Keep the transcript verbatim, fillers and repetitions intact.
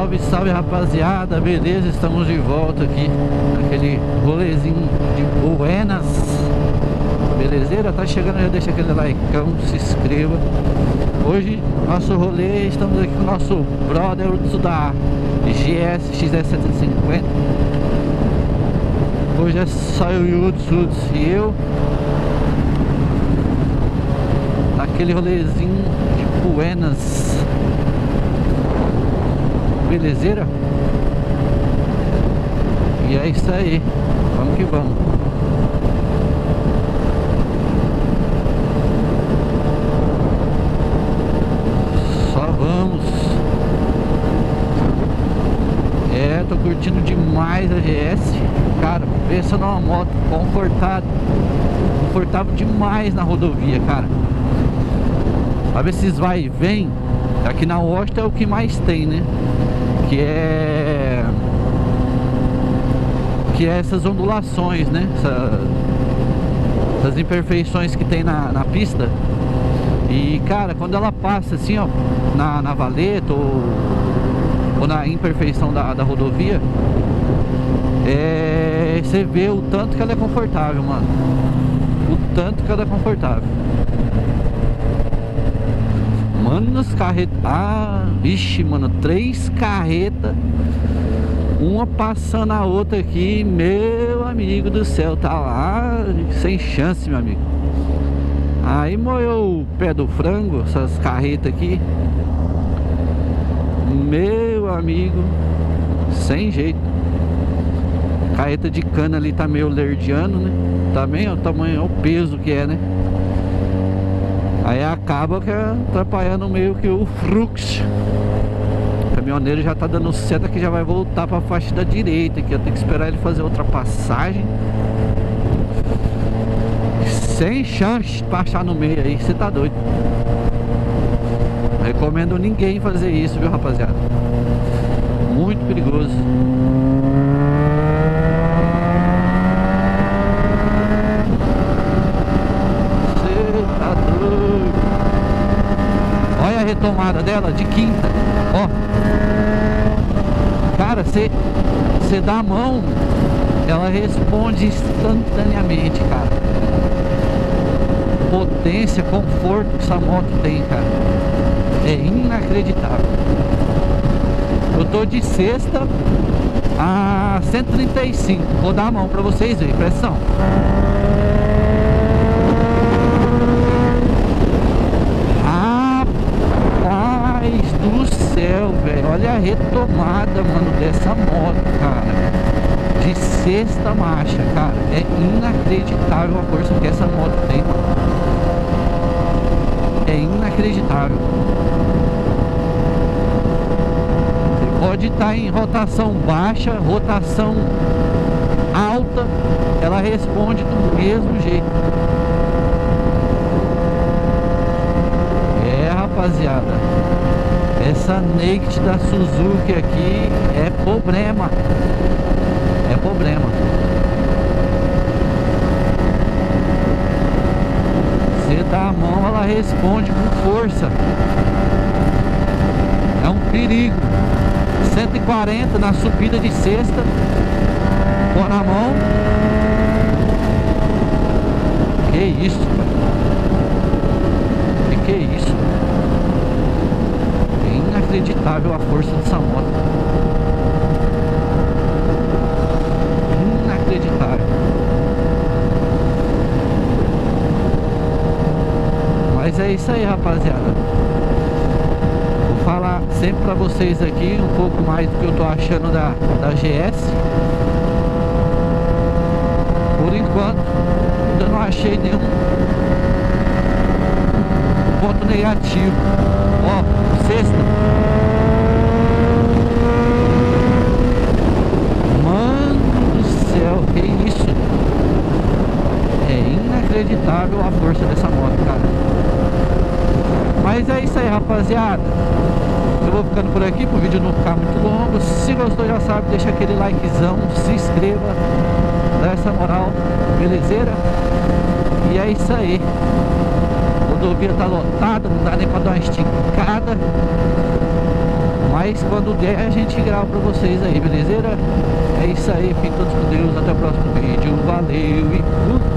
Salve, salve rapaziada, beleza? Estamos de volta aqui naquele rolezinho de Buenas. Belezeira? Tá chegando, já deixa aquele likeão, se inscreva. Hoje, nosso rolê, estamos aqui com o nosso brother da G S X S setecentos e cinquenta. Hoje é só o Yuts, Yuts e eu. Naquele rolezinho de Buenas. Belezeira? E é isso aí, vamos que vamos. Só vamos. É, tô curtindo demais a G S. Cara, pensa numa moto confortável. Confortável demais na rodovia, cara. Sabe esses vai e vem? Aqui na Washington é o que mais tem, né? Que é que é essas ondulações, né? Essa, essas imperfeições que tem na, na pista. E cara, quando ela passa assim, ó, na, na valeta ou, ou na imperfeição da, da rodovia, é, você vê o tanto que ela é confortável, mano. O tanto que ela é confortável. Mano, as carretas... Ah, vixe, mano, três carretas, uma passando a outra aqui, meu amigo do céu, tá lá sem chance, meu amigo. Aí moeu o pé do frango, essas carretas aqui, meu amigo, sem jeito. Carreta de cana ali tá meio lerdiano, né? Também é o tamanho, é o peso que é, né? Aí acaba que é atrapalhando meio que o fluxo. O caminhoneiro já tá dando seta que já vai voltar pra faixa da direita, que eu tenho que esperar ele fazer outra passagem. Sem chance de passar no meio aí, você tá doido. Não recomendo ninguém fazer isso, viu, rapaziada? Muito perigoso. Olha a retomada dela de quinta. Ó, cara, você você dá a mão, ela responde instantaneamente, cara. Potência, conforto que essa moto tem, cara, é inacreditável. Eu tô de sexta a cento e trinta e cinco. Vou dar a mão pra vocês verem, pressão. Do céu, velho, olha a retomada, mano, dessa moto, cara, de sexta marcha, cara, é inacreditável a força que essa moto tem, é inacreditável. Você pode estar em rotação baixa, rotação alta, ela responde do mesmo jeito. É, rapaziada, essa Naked da Suzuki aqui é problema. É problema. Você dá a mão, ela responde com força. É um perigo. cento e quarenta na subida de sexta. Põe na mão. Que isso, velho? Que que é isso? Inacreditável a força dessa moto. Inacreditável. Mas é isso aí, rapaziada. Vou falar sempre pra vocês aqui um pouco mais do que eu tô achando da, da G S. Por enquanto, ainda não achei nenhum ponto negativo. Ó, sexta. Mano do céu, que isso? É inacreditável a força dessa moto, cara. Mas é isso aí, rapaziada. Eu vou ficando por aqui pro vídeo não ficar muito longo. Se gostou, já sabe, deixa aquele likezão, se inscreva, dá essa moral, belezeira? E é isso aí. A rodovia tá lotada, não dá nem pra dar uma esticada. Mas Mas quando der a gente grava pra vocês aí, beleza? É isso aí, fiquem todos com Deus, até o próximo vídeo. Valeu e fui!